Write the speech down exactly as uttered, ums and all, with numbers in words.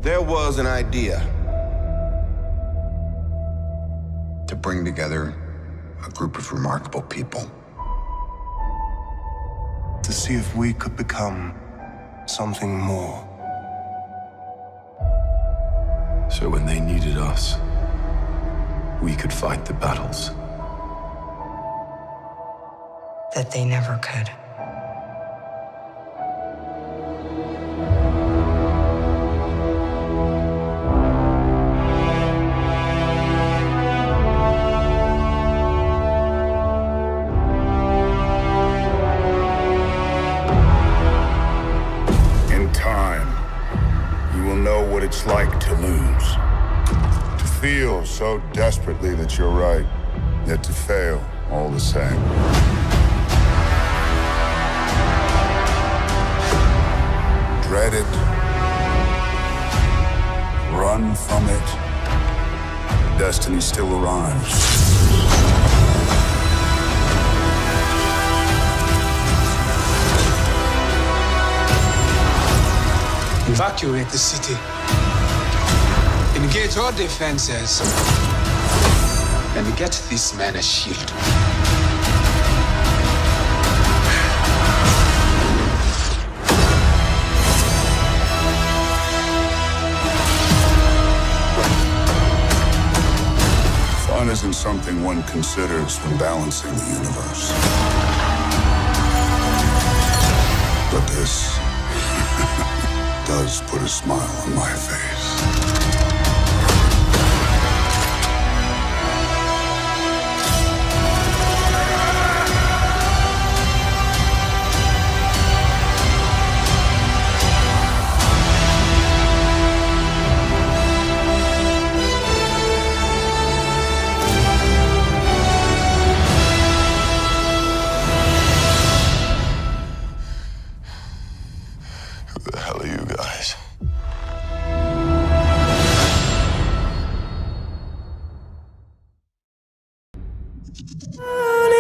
There was an idea to bring together a group of remarkable people. To see if we could become something more. So when they needed us, we could fight the battles that they never could. In time, you will know what it's like to lose. To feel so desperately that you're right, yet to fail all the same. Dread it. Run from it. Destiny still arrives. Evacuate the city. Engage all defenses. And get this man a shield. Fun isn't something one considers when balancing the universe. But this does put a smile on my face. Who the hell are you guys?